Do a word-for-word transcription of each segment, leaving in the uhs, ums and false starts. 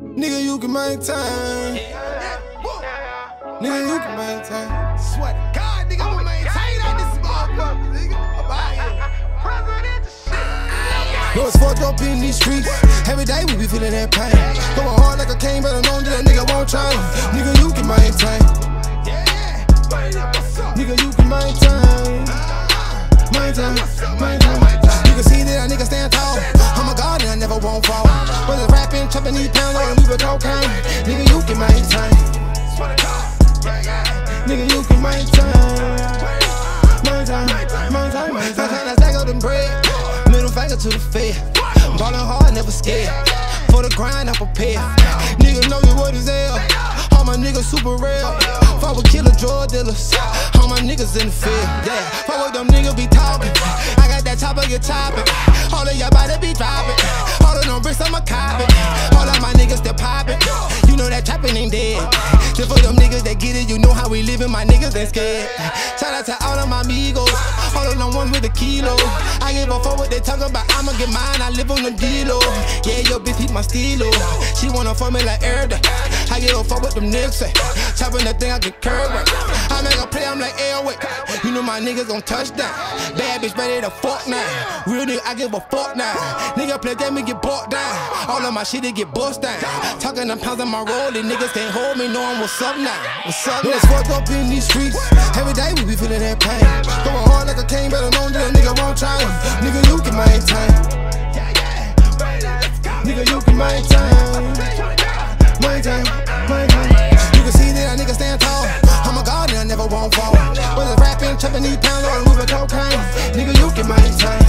Nigga, you can maintain. Nigga, you can maintain. Swear to God, nigga, I'ma maintain out this motherfucker, nigga. I'm out here. No, it's fucked up in these streets. Every day we be feeling that pain. Going hard like a cane, but I know that a nigga won't change. Nigga, you can maintain. Nigga, you can maintain. Maintain, maintain. You can see that a nigga stand tall. I'm a god and I never won't fall. Whether rapping, chopping these pounds, or we with cocaine. Nigga, you can maintain. Nigga, you can maintain. Maintain, maintain, maintain. Sometimes I stack up them bread. Middle finger to the fed. Ballin' hard, never scared. For the grind, I'm prepared. Nigga know you what is hell. All my niggas super real. Fuck with killer drug dealers. All my niggas in the field. Yeah, fuck with them niggas be talking. I got that chopper, get chopping. All of y'all bout to be dropping. All of them bricks, I'ma cop it. All of my niggas still popping. You know that trapping ain't dead. Just for them niggas that get it, you know how we living. My niggas ain't scared. Shout out to all of my amigos. All of them ones with a kilo. I give a fuck what they talk about. I'ma get mine. I live on the D-Lo. Yeah, your bitch hit my stilo. She wanna fuck me like Erda. I give a fuck with them niggas say. Chopping that thing, I get curved right. I make a play, I'm like Airwick. You know my niggas gon' touchdown. Bad bitch ready to fuck now. Real nigga, I give a fuck now. Nigga play that, me get bought down. All of my shit, it get bust down. Talking them pounds on my roll, these niggas can't hold me, knowing what's up now. What's up now? It's fucked up in these streets. Every day we be feeling that pain. Going hard like a cane, better know that a nigga won't change. Nigga, you can maintain. Nigga, you can maintain. Maintain, maintain. You can see that a nigga stand tall. I'm a god and I never won't fall. Whether rapping, chopping these pounds, or moving cocaine. Nigga, you can maintain.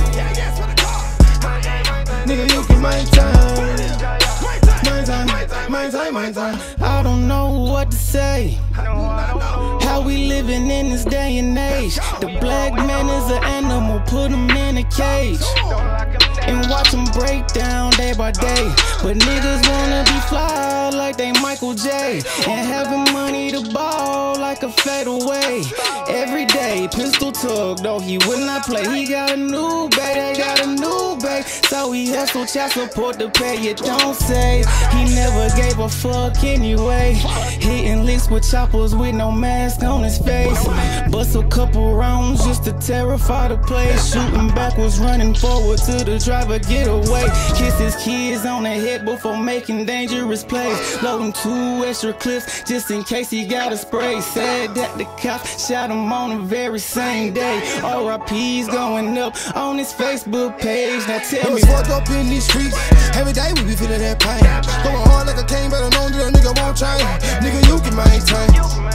Nigga, you can maintain. Maintain, maintain, maintain. I don't know what to say. How we living in this day and age. The black man is an animal, put him in a cage and watch them break down day by day. But niggas wanna be fly like they Michael J. And having money to ball like a fadeaway. Every day, pistol tug, though he would not play. He got a new bag, they got a new bag. So he hustle, child support to pay, you don't say. He never gave a fuck anyway. Hitting licks with choppers with no mask on his face. Bust a couple rounds just to terrify the place. Shooting backwards, running forward to the driver, get away. Kiss his kids on the head before making dangerous plays. Loading two extra clips just in case he got a spray. Said that the cops shot him on the very same day. R I P's going up on his Facebook page. Now tell me, it's fucked up in these streets. Every day we be feeling that pain. Going hard like a cane, better know that a nigga won't change. Nigga, you can maintain.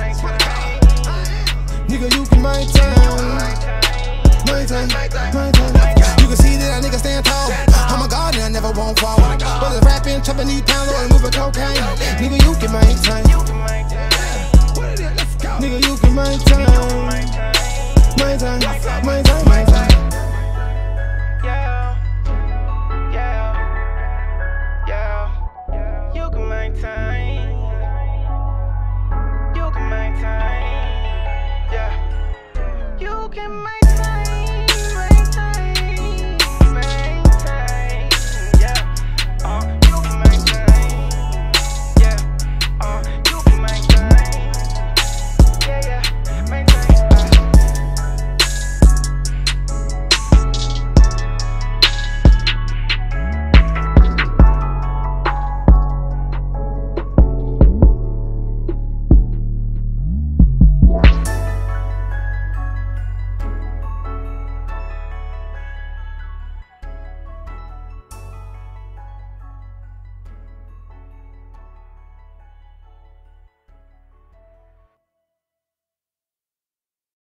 Nigga, you can maintain. Maintain, maintain. You can see that a nigga stand tall. I'm a god and I never won't fall. Whether rapping, chopping these pounds, or moving cocaine. Nigga, you can maintain. Nigga, you can maintain. Maintain, maintain.